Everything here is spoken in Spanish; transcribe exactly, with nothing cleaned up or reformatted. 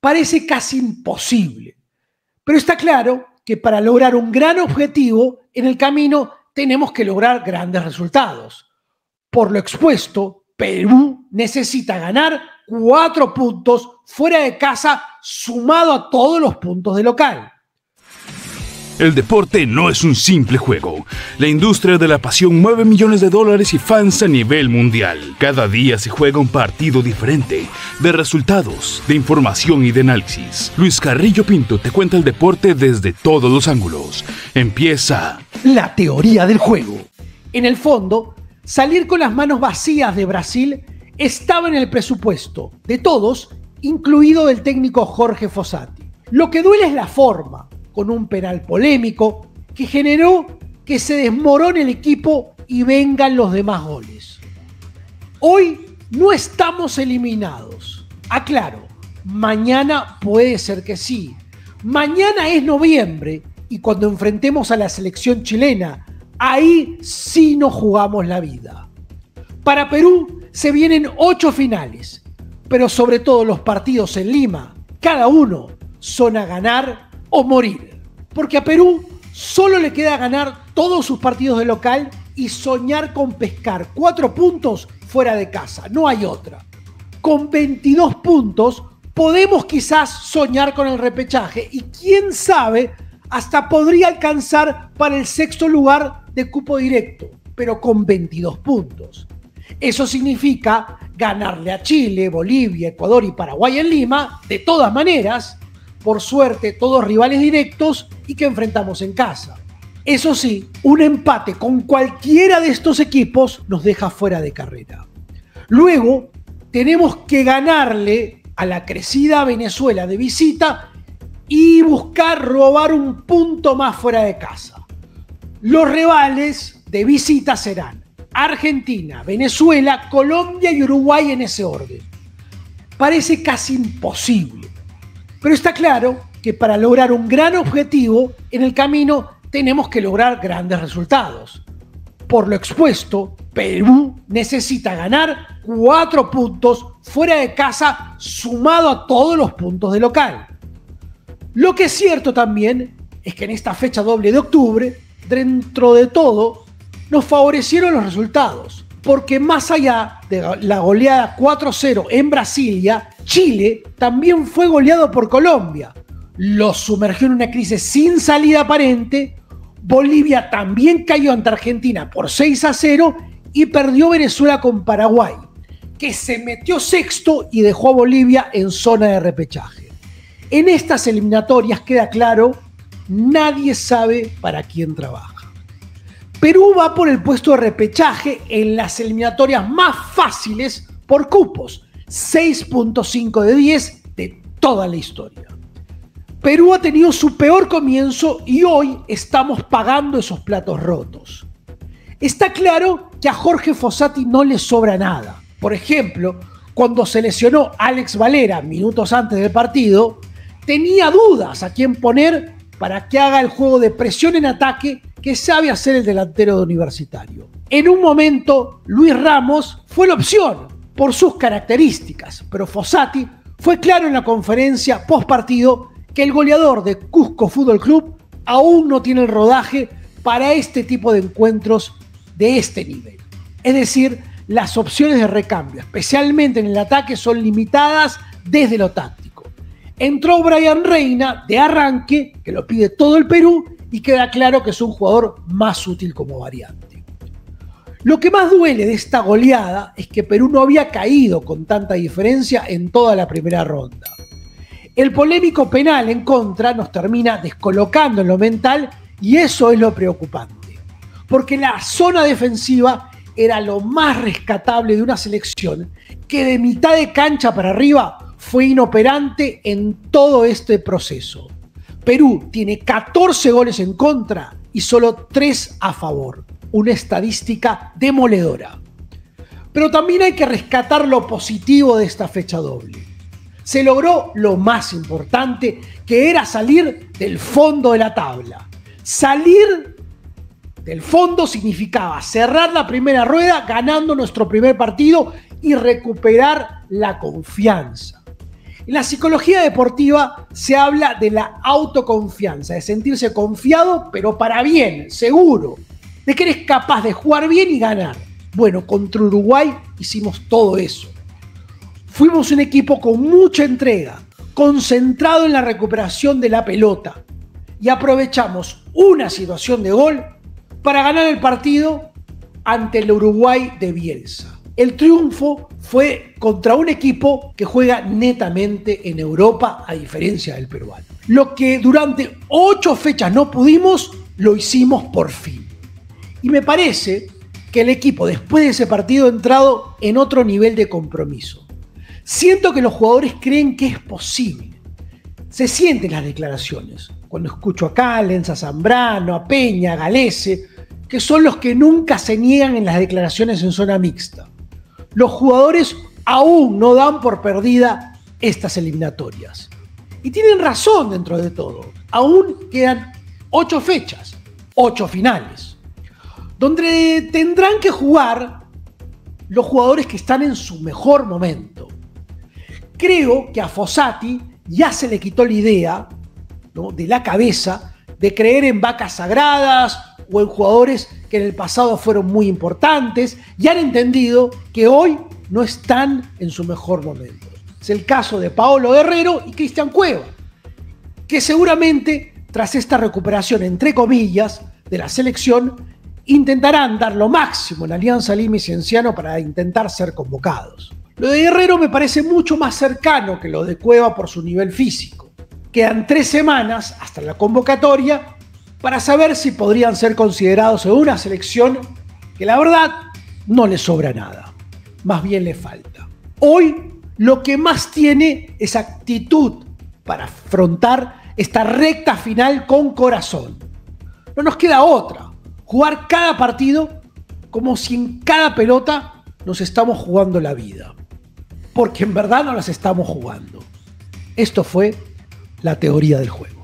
Parece casi imposible, pero está claro que para lograr un gran objetivo en el camino tenemos que lograr grandes resultados. Por lo expuesto, Perú necesita ganar cuatro puntos fuera de casa sumado a todos los puntos de local. El deporte no es un simple juego. La industria de la pasión mueve millones de dólares y fans a nivel mundial. Cada día se juega un partido diferente, de resultados, de información y de análisis. Luis Carrillo Pinto te cuenta el deporte desde todos los ángulos. Empieza la teoría del juego. En el fondo, salir con las manos vacías de Brasil estaba en el presupuesto de todos, incluido del técnico Jorge Fossati. Lo que duele es la forma, con un penal polémico que generó que se desmorone el equipo y vengan los demás goles. Hoy no estamos eliminados. Aclaro, mañana puede ser que sí. Mañana es noviembre y cuando enfrentemos a la selección chilena, ahí sí nos jugamos la vida. Para Perú se vienen ocho finales, pero sobre todo los partidos en Lima, cada uno son a ganar o morir, porque a Perú solo le queda ganar todos sus partidos de local y soñar con pescar cuatro puntos fuera de casa, no hay otra. Con veintidós puntos podemos quizás soñar con el repechaje y quién sabe, hasta podría alcanzar para el sexto lugar de cupo directo, pero con veintidós puntos. Eso significa ganarle a Chile, Bolivia, Ecuador y Paraguay en Lima, de todas maneras, por suerte todos rivales directos y que enfrentamos en casa. Eso sí, un empate con cualquiera de estos equipos nos deja fuera de carrera. Luego tenemos que ganarle a la crecida Venezuela de visita y buscar robar un punto más fuera de casa. Los rivales de visita serán Argentina, Venezuela, Colombia y Uruguay en ese orden. Parece casi imposible. Pero está claro que para lograr un gran objetivo en el camino tenemos que lograr grandes resultados. Por lo expuesto, Perú necesita ganar cuatro puntos fuera de casa sumado a todos los puntos de local. Lo que es cierto también es que en esta fecha doble de octubre, dentro de todo, nos favorecieron los resultados, porque más allá de la goleada cuatro cero en Brasilia, Chile también fue goleado por Colombia. Los sumergió en una crisis sin salida aparente. Bolivia también cayó ante Argentina por seis a cero y perdió Venezuela con Paraguay, que se metió sexto y dejó a Bolivia en zona de repechaje. En estas eliminatorias queda claro, nadie sabe para quién trabaja. Perú va por el puesto de repechaje en las eliminatorias más fáciles por cupos, seis punto cinco de diez de toda la historia. Perú ha tenido su peor comienzo y hoy estamos pagando esos platos rotos. Está claro que a Jorge Fossati no le sobra nada. Por ejemplo, cuando se lesionó Alex Valera minutos antes del partido, tenía dudas a quién poner para que haga el juego de presión en ataque que sabe hacer el delantero de Universitario. En un momento, Luis Ramos fue la opción por sus características, pero Fossati fue claro en la conferencia post partido que el goleador de Cusco Fútbol Club aún no tiene el rodaje para este tipo de encuentros de este nivel. Es decir, las opciones de recambio, especialmente en el ataque, son limitadas desde lo táctico. Entró Brian Reina de arranque, que lo pide todo el Perú, y queda claro que es un jugador más útil como variante. Lo que más duele de esta goleada es que Perú no había caído con tanta diferencia en toda la primera ronda. El polémico penal en contra nos termina descolocando en lo mental y eso es lo preocupante, porque la zona defensiva era lo más rescatable de una selección que de mitad de cancha para arriba fue inoperante en todo este proceso. Perú tiene catorce goles en contra y solo tres a favor, una estadística demoledora. Pero también hay que rescatar lo positivo de esta fecha doble. Se logró lo más importante, que era salir del fondo de la tabla. Salir del fondo significaba cerrar la primera rueda ganando nuestro primer partido y recuperar la confianza. En la psicología deportiva se habla de la autoconfianza, de sentirse confiado, pero para bien, seguro, de que eres capaz de jugar bien y ganar. Bueno, contra Uruguay hicimos todo eso. Fuimos un equipo con mucha entrega, concentrado en la recuperación de la pelota, y aprovechamos una situación de gol para ganar el partido ante el Uruguay de Bielsa. El triunfo fue contra un equipo que juega netamente en Europa, a diferencia del peruano. Lo que durante ocho fechas no pudimos, lo hicimos por fin. Y me parece que el equipo después de ese partido ha entrado en otro nivel de compromiso. Siento que los jugadores creen que es posible. Se sienten las declaraciones. Cuando escucho a Callens, a Zambrano, a Peña, a Galese, que son los que nunca se niegan en las declaraciones en zona mixta. Los jugadores aún no dan por perdida estas eliminatorias. Y tienen razón dentro de todo. Aún quedan ocho fechas, ocho finales, donde tendrán que jugar los jugadores que están en su mejor momento. Creo que a Fossati ya se le quitó la idea, ¿no?, de la cabeza de creer en vacas sagradas o en jugadores que en el pasado fueron muy importantes y han entendido que hoy no están en su mejor momento. Es el caso de Paolo Guerrero y Cristian Cueva, que seguramente tras esta recuperación, entre comillas, de la selección, intentarán dar lo máximo en Alianza Lima y Cienciano para intentar ser convocados. Lo de Guerrero me parece mucho más cercano que lo de Cueva por su nivel físico. Quedan tres semanas hasta la convocatoria para saber si podrían ser considerados en una selección que la verdad no le sobra nada, más bien le falta. Hoy lo que más tiene es actitud para afrontar esta recta final con corazón. No nos queda otra, jugar cada partido como si en cada pelota nos estamos jugando la vida, porque en verdad no las estamos jugando. Esto fue la teoría del juego.